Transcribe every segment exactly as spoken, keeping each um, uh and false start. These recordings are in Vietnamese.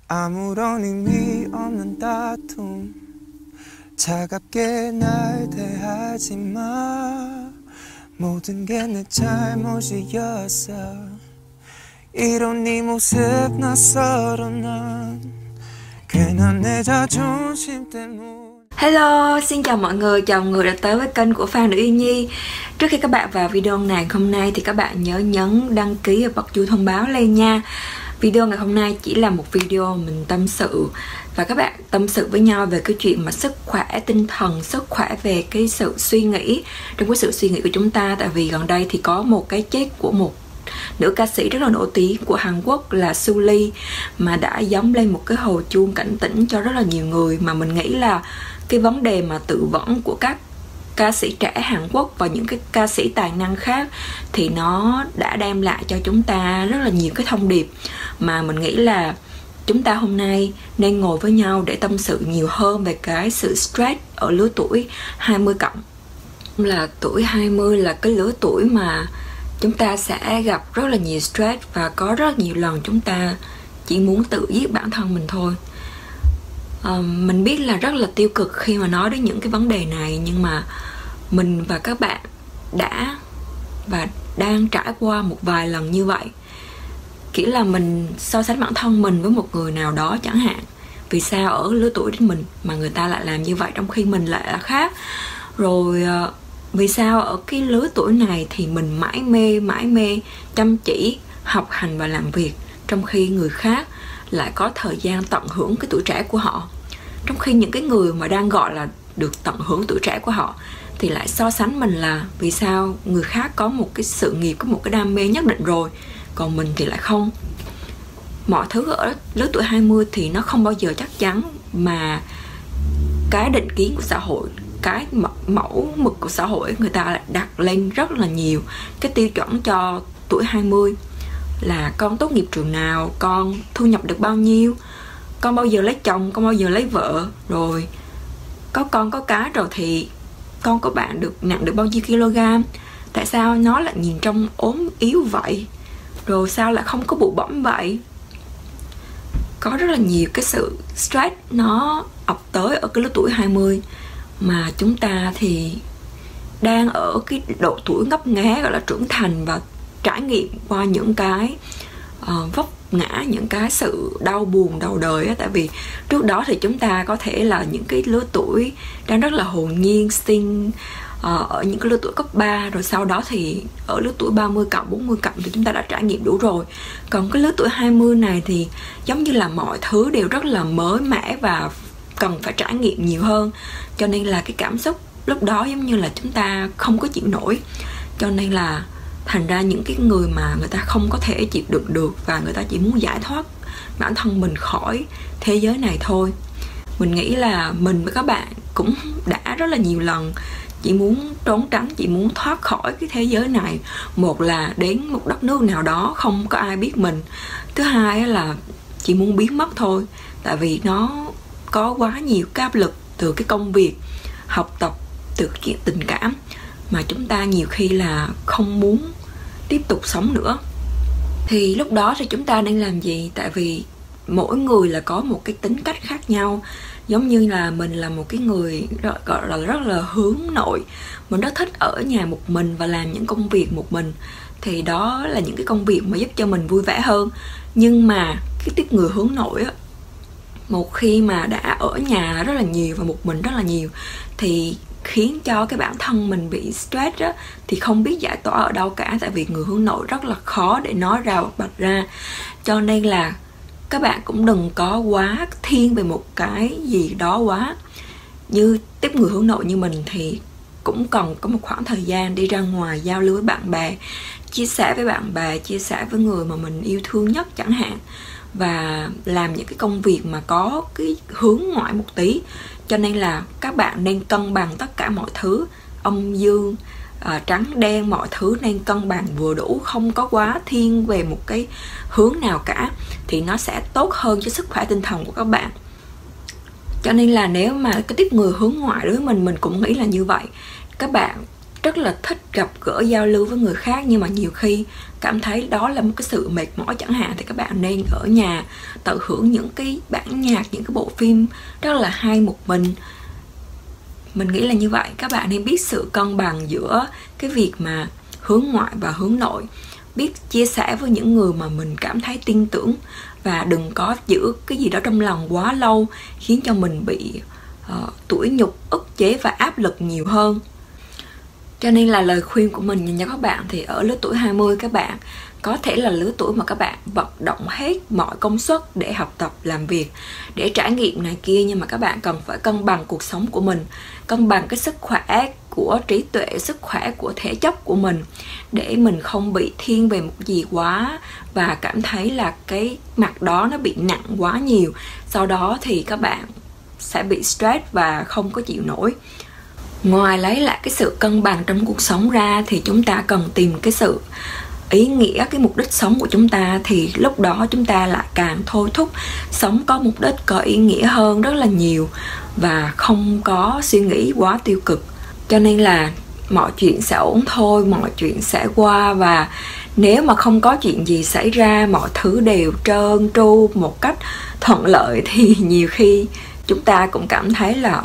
아무런 의미 없는 다툼 차갑게 날 대하지 마 모든 게 내 잘못이었어 이런 네 모습 낯설어 난 괜한 내 자존심 때문에. Hello, xin chào mọi người, chào mọi người đã tới với kênh của Phan Nữ Yên Nhi. Trước khi các bạn vào video này hôm nay thì các bạn nhớ nhấn đăng ký và bật chuông thông báo lên nha. Video ngày hôm nay chỉ là một video mình tâm sự và các bạn tâm sự với nhau về cái chuyện mà sức khỏe tinh thần, sức khỏe về cái sự suy nghĩ, trong cái sự suy nghĩ của chúng ta. Tại vì gần đây thì có một cái chết của một nữ ca sĩ rất là nổi tiếng của Hàn Quốc là Sulli, mà đã gióng lên một cái hồi chuông cảnh tỉnh cho rất là nhiều người. Mà mình nghĩ là cái vấn đề mà tự vẫn của các ca sĩ trẻ Hàn Quốc và những cái ca sĩ tài năng khác thì nó đã đem lại cho chúng ta rất là nhiều cái thông điệp mà mình nghĩ là chúng ta hôm nay nên ngồi với nhau để tâm sự nhiều hơn về cái sự stress ở lứa tuổi hai mươi cộng. Là tuổi hai mươi là cái lứa tuổi mà chúng ta sẽ gặp rất là nhiều stress và có rất là nhiều lần chúng ta chỉ muốn tự giết bản thân mình thôi. Uh, mình biết là rất là tiêu cực khi mà nói đến những cái vấn đề này, nhưng mà mình và các bạn đã và đang trải qua một vài lần như vậy. Kiểu là mình so sánh bản thân mình với một người nào đó chẳng hạn. Vì sao ở lứa tuổi đến mình mà người ta lại làm như vậy trong khi mình lại là khác. Rồi uh, vì sao ở cái lứa tuổi này thì mình mãi mê, mãi mê chăm chỉ học hành và làm việc, trong khi người khác lại có thời gian tận hưởng cái tuổi trẻ của họ. Trong khi những cái người mà đang gọi là được tận hưởng tuổi trẻ của họ thì lại so sánh mình là vì sao người khác có một cái sự nghiệp, có một cái đam mê nhất định rồi, còn mình thì lại không. Mọi thứ ở lứa tuổi hai mươi thì nó không bao giờ chắc chắn, mà cái định kiến của xã hội, cái mẫu mực của xã hội người ta lại đặt lên rất là nhiều cái tiêu chuẩn cho tuổi hai mươi. Là con tốt nghiệp trường nào, con thu nhập được bao nhiêu, con bao giờ lấy chồng, con bao giờ lấy vợ, rồi có con có cái rồi thì con có bạn được nặng được bao nhiêu kg, tại sao nó lại nhìn trông ốm yếu vậy, rồi sao lại không có bụ bẫm vậy. Có rất là nhiều cái sự stress nó ập tới ở cái lứa tuổi hai mươi, mà chúng ta thì đang ở cái độ tuổi ngấp nghé gọi là trưởng thành và trải nghiệm qua những cái uh, vấp ngã, những cái sự đau buồn đầu đời á. Tại vì trước đó thì chúng ta có thể là những cái lứa tuổi đang rất là hồn nhiên, xinh uh, ở những cái lứa tuổi cấp ba, rồi sau đó thì ở lứa tuổi ba mươi cộng, bốn mươi cộng thì chúng ta đã trải nghiệm đủ rồi. Còn cái lứa tuổi hai mươi này thì giống như là mọi thứ đều rất là mới mẻ và cần phải trải nghiệm nhiều hơn, cho nên là cái cảm xúc lúc đó giống như là chúng ta không có chịu nổi. Cho nên là thành ra những cái người mà người ta không có thể chịu đựng được và người ta chỉ muốn giải thoát bản thân mình khỏi thế giới này thôi. Mình nghĩ là mình với các bạn cũng đã rất là nhiều lần chỉ muốn trốn tránh, chỉ muốn thoát khỏi cái thế giới này. Một là đến một đất nước nào đó không có ai biết mình, thứ hai là chỉ muốn biến mất thôi. Tại vì nó có quá nhiều cái áp lực từ cái công việc, học tập, từ cái chuyện tình cảm mà chúng ta nhiều khi là không muốn tiếp tục sống nữa. Thì lúc đó thì chúng ta đang làm gì? Tại vì mỗi người là có một cái tính cách khác nhau. Giống như là mình là một cái người gọi là rất là hướng nội, mình rất thích ở nhà một mình và làm những công việc một mình, thì đó là những cái công việc mà giúp cho mình vui vẻ hơn. Nhưng mà cái tiếp người hướng nội á, một khi mà đã ở nhà rất là nhiều và một mình rất là nhiều thì khiến cho cái bản thân mình bị stress á, thì không biết giải tỏa ở đâu cả. Tại vì người hướng nội rất là khó để nói ra bạch ra. Cho nên là các bạn cũng đừng có quá thiên về một cái gì đó quá. Như tiếp người hướng nội như mình thì cũng cần có một khoảng thời gian đi ra ngoài giao lưu với bạn bè, chia sẻ với bạn bè, chia sẻ với người mà mình yêu thương nhất chẳng hạn, và làm những cái công việc mà có cái hướng ngoại một tí. Cho nên là các bạn nên cân bằng tất cả mọi thứ, âm dương, uh, trắng đen, mọi thứ nên cân bằng vừa đủ, không có quá thiên về một cái hướng nào cả, thì nó sẽ tốt hơn cho sức khỏe tinh thần của các bạn. Cho nên là nếu mà cái tiếp người hướng ngoại đối với mình, mình cũng nghĩ là như vậy. Các bạn rất là thích gặp gỡ giao lưu với người khác, nhưng mà nhiều khi cảm thấy đó là một cái sự mệt mỏi chẳng hạn, thì các bạn nên ở nhà tận hưởng những cái bản nhạc, những cái bộ phim rất là hay một mình. Mình nghĩ là như vậy, các bạn nên biết sự cân bằng giữa cái việc mà hướng ngoại và hướng nội, biết chia sẻ với những người mà mình cảm thấy tin tưởng, và đừng có giữ cái gì đó trong lòng quá lâu khiến cho mình bị uh, tủi nhục, ức chế và áp lực nhiều hơn. Cho nên là lời khuyên của mình dành cho các bạn thì ở lứa tuổi hai mươi, các bạn có thể là lứa tuổi mà các bạn vận động hết mọi công suất để học tập, làm việc, để trải nghiệm này kia, nhưng mà các bạn cần phải cân bằng cuộc sống của mình, cân bằng cái sức khỏe của trí tuệ, sức khỏe của thể chất của mình, để mình không bị thiên về một gì quá và cảm thấy là cái mặt đó nó bị nặng quá nhiều. Sau đó thì các bạn sẽ bị stress và không có chịu nổi. Ngoài lấy lại cái sự cân bằng trong cuộc sống ra thì chúng ta cần tìm cái sự ý nghĩa, cái mục đích sống của chúng ta, thì lúc đó chúng ta lại càng thôi thúc sống có mục đích, có ý nghĩa hơn rất là nhiều, và không có suy nghĩ quá tiêu cực. Cho nên là mọi chuyện sẽ ổn thôi, mọi chuyện sẽ qua, và nếu mà không có chuyện gì xảy ra, mọi thứ đều trơn tru một cách thuận lợi, thì nhiều khi chúng ta cũng cảm thấy là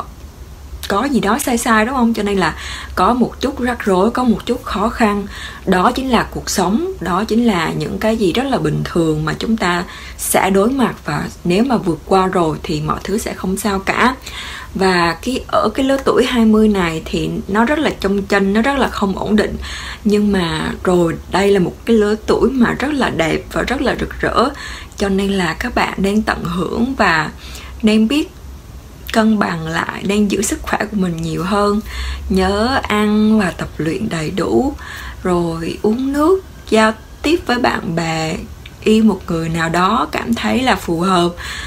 có gì đó sai sai, đúng không? Cho nên là có một chút rắc rối, có một chút khó khăn, đó chính là cuộc sống, đó chính là những cái gì rất là bình thường mà chúng ta sẽ đối mặt, và nếu mà vượt qua rồi thì mọi thứ sẽ không sao cả. Và cái ở cái lứa tuổi hai mươi này thì nó rất là chông chênh, nó rất là không ổn định, nhưng mà rồi đây là một cái lứa tuổi mà rất là đẹp và rất là rực rỡ, cho nên là các bạn nên tận hưởng và nên biết cân bằng lại, nên giữ sức khỏe của mình nhiều hơn. Nhớ ăn và tập luyện đầy đủ, rồi uống nước, giao tiếp với bạn bè, yêu một người nào đó cảm thấy là phù hợp,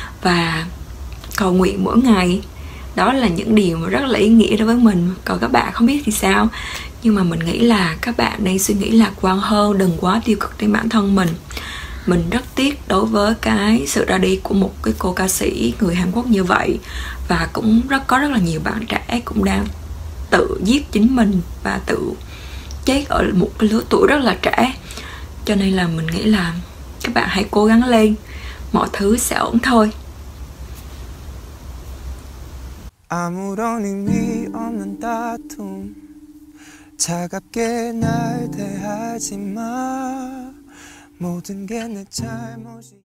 và cầu nguyện mỗi ngày. Đó là những điều mà rất là ý nghĩa đối với mình. Còn các bạn không biết thì sao, nhưng mà mình nghĩ là các bạn nên suy nghĩ lạc quan hơn, đừng quá tiêu cực đến bản thân mình. Mình rất tiếc đối với cái sự ra đi của một cái cô ca sĩ người Hàn Quốc như vậy, và cũng rất có rất là nhiều bạn trẻ cũng đang tự giết chính mình và tự chết ở một cái lứa tuổi rất là trẻ. Cho nên là mình nghĩ là các bạn hãy cố gắng lên, mọi thứ sẽ ổn thôi. 아무런 의미 없는 다툼 차갑게 날 대하지 마 모든 게 내 잘못이